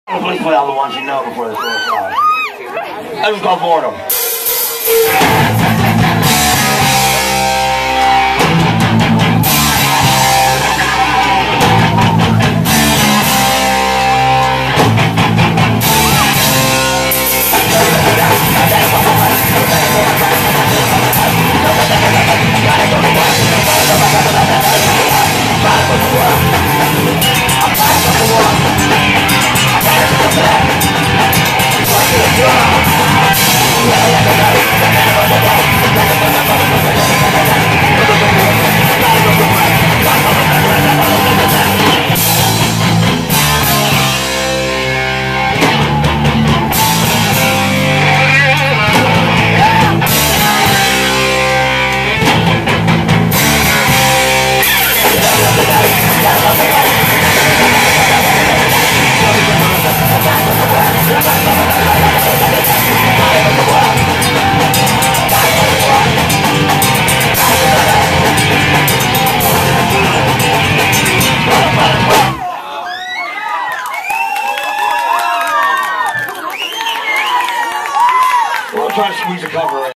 Please play all the ones you know before the score starts. That was called Boredom. We'll try to squeeze a cover in.